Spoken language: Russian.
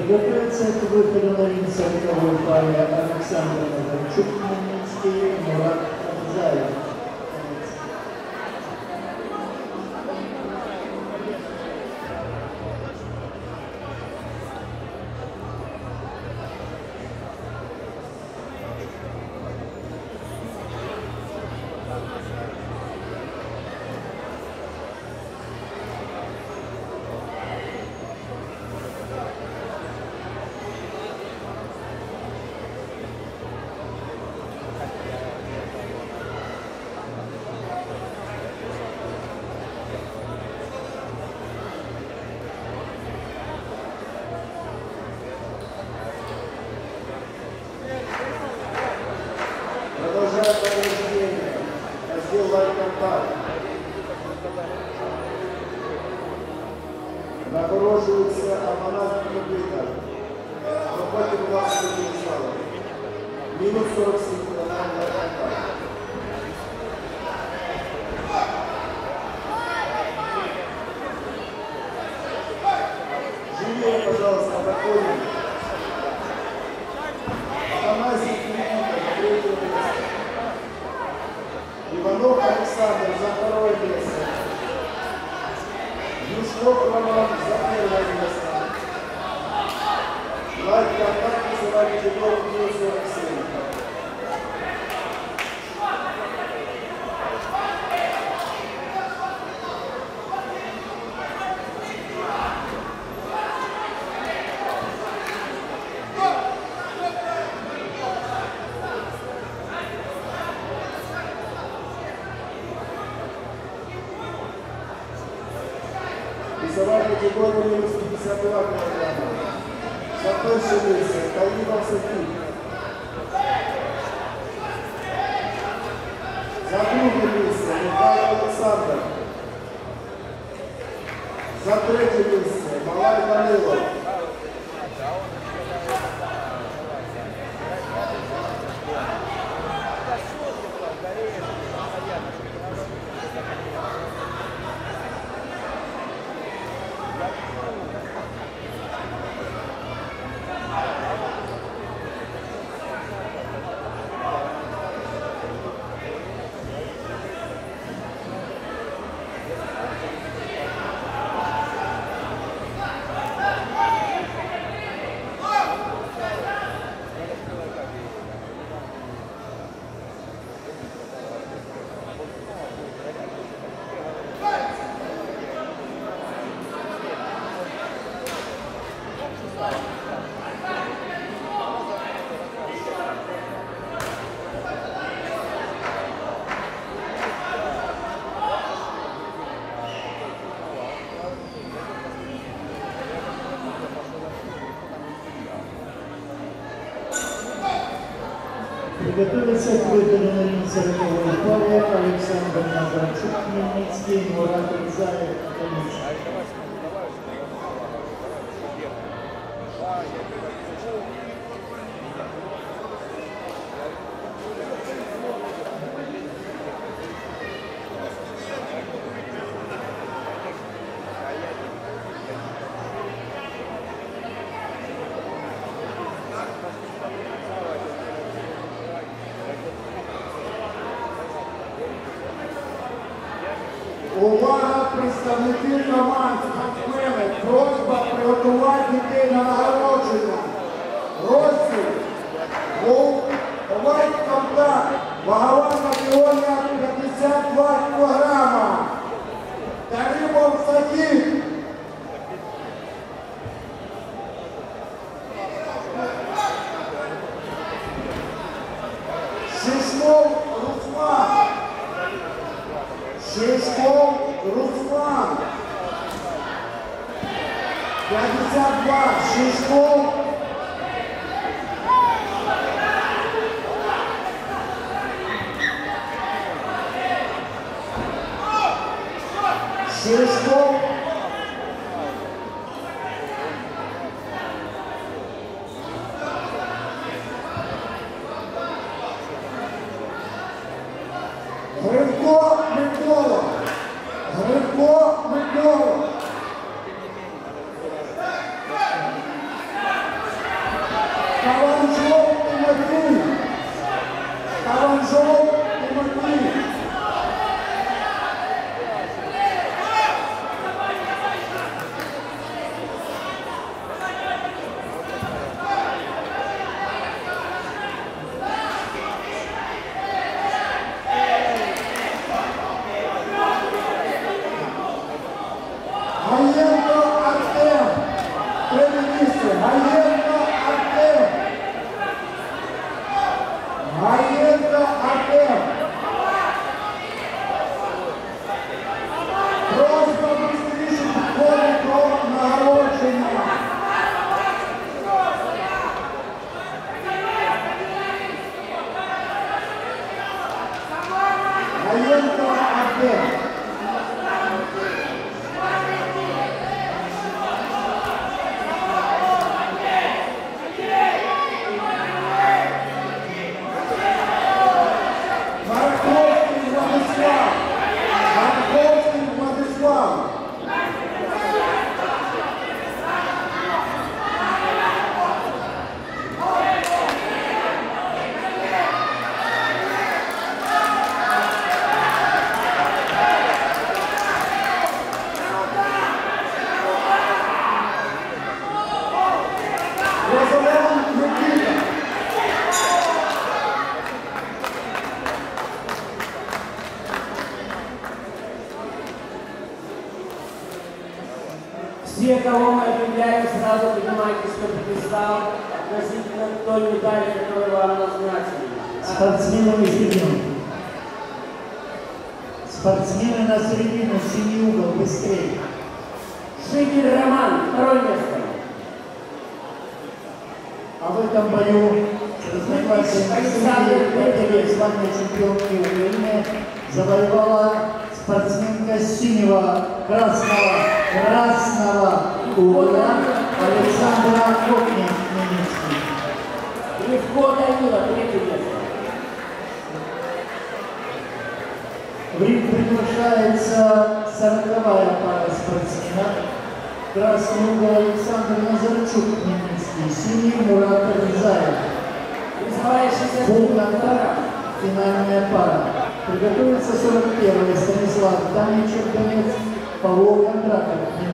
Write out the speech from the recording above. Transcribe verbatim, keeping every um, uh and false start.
Приготовиться к выходу на ринг сороковой пары Александр Назарчук, Хмельницкий, Мурат Абзаев. Продолжаем повреждение. Раздел лайк-контакт. Нагорошується Аманат Кубика. Проходьте, будь ласка, до зала. Мінус сорок сім хвилин лайк-контакт. Живее, пожалуйста, проходим. Афанасий Никита, третье место. Иванов Александр за второе место. Юшков Роман за первое место. Лайк-контакт называли Петров минус сорок семь. Весовая категория минус пятьдесят два килограмма. За первое место Калинов Сергей. За другое место Михаил Александр. За третье место Малай Данилов. Приготовиться к выходу на ринг сороковой пары Александр Назарчук, Хмельницкий, Мурат Абзаев, Хмельницкий. Увага, представники команд, спортсмени, просьба приготувати дітей на нагородження. Розділ, лайк-контакт, вагова категорія п'ятдесят два кілограма. Каримов Садик. Шишков Руслан. Шишков Руслан. пятьдесят два. Шишков. Шишков. Гринко Микола. Гринко Микола. Аленко Абдел. Марковський Владислав. Марковський Владислав. Розован Микита. Все, кого мы объявляем, сразу поднимайтесь на пьедестал относительно той медали, которую вам назначили. Спортсмены из середины. Спортсмены на середину, синий угол, быстрее. Шигель Роман, второе место. А в этом бою с разногласием Александр Петров, звание чемпионки Украины, завоевала спортсменка синего, красного, красного угла Александра Кокня, немецкий. Легко Данила, третье место. В ринг приглашается сороковая пара спортсменов. Красный угол Александр Назарчук, немецкий, синий Мурат Рязаев. Призовая шестьдесят Полконтакт, финальная пара. Приготовится сорок первая Станислав Даничев, Донецк, Павлов Кондраков.